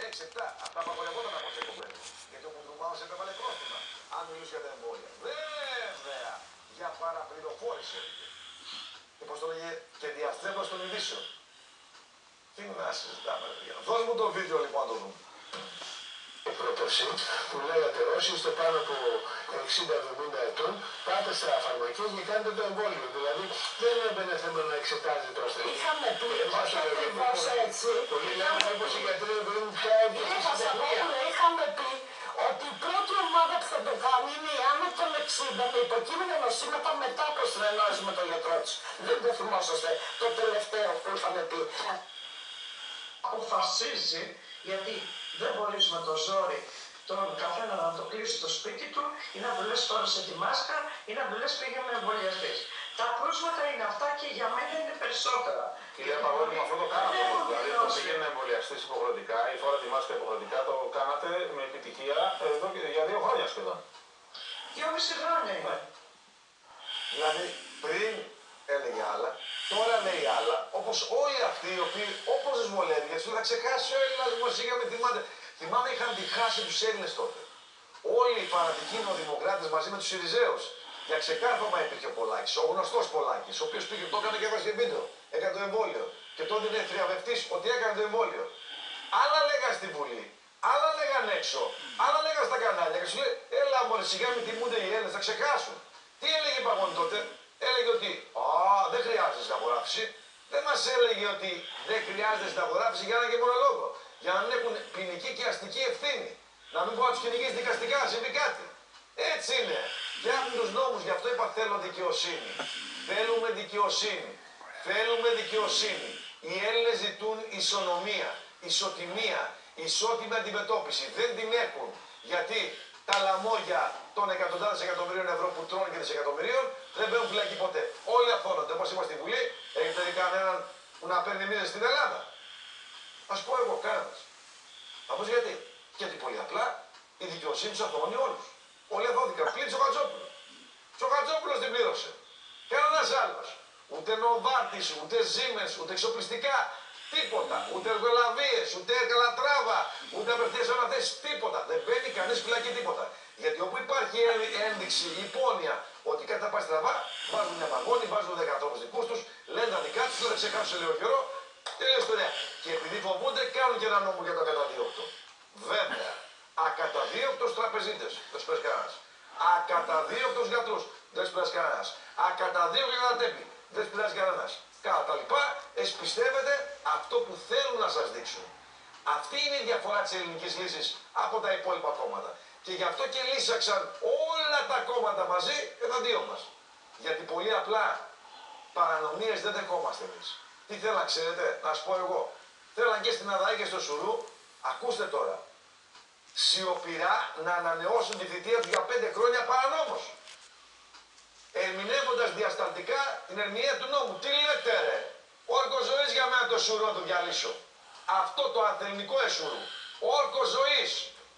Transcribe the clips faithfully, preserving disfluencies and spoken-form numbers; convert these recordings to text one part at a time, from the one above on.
έξι επτά. Αυτά απαγορευόταν από τι εκπομπέ. Γιατί ο Κουντρουμάος επέβαλε πρόστιμα. Αν μιλούσε για τα εμβόλια. Βέβαια, για παραπληροφόρηση. Και πώς το λέγε, και διαστρέβλωση των ειδήσεων. Τι να συζητάμε, παιδιά. Δώσ' μου το βίντεο λοιπόν να το δούμε. Η πρόταση που λέγατε όσοι είστε πάνω από εξήντα εβδομήντα ετών πάτε στα φαρμακεία και κάνετε το εμβόλιο. Δηλαδή δεν έμπαινε θέμα να εξετάζετε το ασθενή. Είχαμε πει, όχι ακριβώς έτσι. Πολλοί λέμε όπως οι γιατροί δεν πια είχαμε πει ότι η πρώτη ομάδα που θα το κάνει είναι οι άνω των εξήντα με υποκείμενα νοσήματα μετά από συνεννόηση με τον γιατρό τους. Δεν το θυμόσαστε το τελευταίο που είχαμε πει. Αποφασίζει, γιατί δεν μπορείς με το ζόρι τον καθένα να το κλείσει στο σπίτι του ή να του λες φόρεσε τη μάσκα ή να του λες πήγαινε εμβολιαστείς. Τα κρούσματα είναι αυτά και για μένα είναι περισσότερα. Κυρία Παγώνη, με αυτό το κάνατε. Δηλαδή, το πήγαινε εμβολιαστής υποχρεωτικά ή φορά τη μάσκα υποχρεωτικά, το κάνατε με επιτυχία εδώ και για δύο χρόνια σχεδόν. Δυόμιση χρόνια είναι. Δηλαδή, πριν έλεγε άλλα, τώρα λέει άλλα, όπως όλοι αυτοί οι οποίοι, όπως τους βολεύει, γιατί σου θα ξεχάσει ο Έλληνας δημοσίγα με θυμάται. Θυμάμαι είχαν διχάσει τους Έλληνες τότε. Όλοι οι φανατικοί νεοδημοκράτες μαζί με τους Συριζέους. Για ξεκάρφωμα υπήρχε ο Πολάκης, ο γνωστός Πολάκης, ο οποίος πήγε, το έκανε και έβασε βίντεο, έκανε το εμβόλιο. Και τότε είναι θριαβευτής ότι έκανε το εμβόλιο. Άλλα λέγαν στη Βουλή, άλλα λέγαν έξω, άλλα λέγαν στα κανάλια. Και σου λέει, έλα μωρέ, σιγά μην τιμούνται οι Έλληνες, θα ξεχάσουν. Τι έλεγε η Παγώνη τότε, έλεγε ότι α, δεν χρειάζεται συνταγογράφηση. Δεν μας έλεγε ότι δεν χρειάζεται συνταγογράφηση για ένα και μόνο λόγο. Για να έχουν ποινική και αστική ευθύνη. Να μην μπορεί να τους κυνηγήσει δικαστικά, να συμβεί κάτι. Έτσι είναι. Φτιάχνουν τους νόμους, γι' αυτό είπα θέλω δικαιοσύνη. Θέλουμε δικαιοσύνη. Θέλουμε δικαιοσύνη. Οι Έλληνες ζητούν ισονομία, ισοτιμία, ισότιμη αντιμετώπιση. Δεν την έχουν. Γιατί τα λαμόγια των εκατοντάδες εκατομμυρίων ευρώ που τρώνε και δισεκατομμυρίων δεν μπαίνουν φυλακή ποτέ. Όλοι αφώνονται. Όπως είμαστε στη Βουλή, έχετε δει κανέναν που να παίρνει μήνες στην Ελλάδα. Ας πω εγώ, κανένας. Θα πω γιατί. Γιατί πολύ απλά η δικαιοσύνη τους αθωώνει όλους. Όλοι αθώθηκαν. Πλην Τσοχατζόπουλο. Τσοχατζόπουλος την πλήρωσε. Κανένας άλλος. Ούτε Νοβάρτης, ούτε Siemens, ούτε εξοπλιστικά. Τίποτα. Ούτε εργολαβίες, ούτε καλατράβα, ούτε απευθείας αναθέσεις. Τίποτα. Δεν μπαίνει κανείς φυλακή τίποτα. Γιατί όπου υπάρχει ένδειξη, υπόνοια ότι κάτι θα πάει στραβά, βάζουν μια Παγώνη, βάζουν δεκατόπους δικούς τους, λένε τα δικά τους, δεν ξεχάσουν σε λίγο καιρό. Τελείως ιστορία. Και επειδή φοβούνται, κάνουν και ένα νόμο για το ακαταδίωκτο. Βέβαια, ακαταδίωκτος τραπεζίτες, δεν σπέρασε κανένας. Ακαταδίωκτος γιατρούς, δεν σπέρασε κανένας. Ακαταδίωκτος κατατέπη, δεν σπέρασε κανένας. Κατά τα λοιπά, εσείς πιστεύετε αυτό που θέλουν να σας δείξουν. Αυτή είναι η διαφορά της ελληνικής λύσης από τα υπόλοιπα κόμματα. Και γι' αυτό και λύσαξαν όλα τα κόμματα μαζί εναντίον μας. Γιατί πολύ απλά παρανομίες δεν δεχόμαστε εμείς. Τι θέλαν, ξέρετε, να σου πω εγώ. Θέλαν και στην Αδαή και στο Σουρού, ακούστε τώρα, σιωπηρά να ανανεώσουν τη θητεία του για πέντε χρόνια παρανόμως. Ερμηνεύοντας διασταλτικά την ερμηνεία του νόμου. Τι λέτε ρε, όρκος ζωής για μένα το Σουρού να το διαλύσω. Αυτό το αθεληνικό εσουρού. Όρκος ζωής.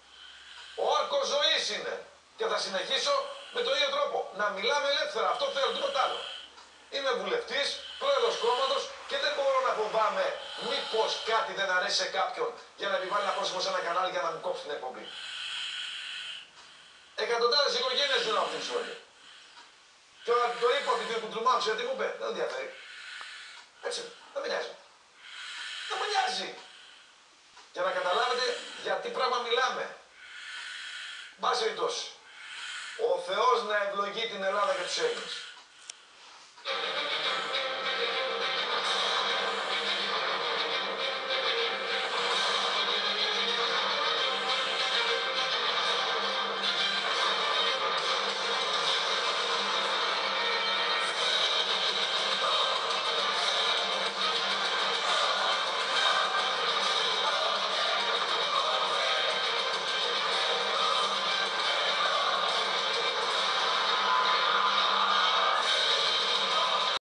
Όρκος ζωής είναι. Και θα συνεχίσω με τον ίδιο τρόπο. Να μιλάμε ελεύθερα. Αυτό θέλω, τίποτα άλλο. Είμαι βουλευτής, πρόεδρος κόμματος και δεν μπορώ να φοβάμαι μήπως κάτι δεν αρέσει σε κάποιον για να επιβάλλει ένα πρόσημο σε ένα κανάλι για να μου κόψει την εκπομπή. Εκατοντάδες οικογένειες ζουν αυτή τη ζωή. Και όταν το είπα ότι του Κουντρουμάου, ξέρετε τι μου είπε, δεν ενδιαφέρει. Έτσι, δεν με νοιάζει. Δεν με νοιάζει. Για να καταλάβετε για τι πράγμα μιλάμε. Μπας περιπτώσει. Ο Θεός να ευλογεί την Ελλάδα και τους Έλληνες.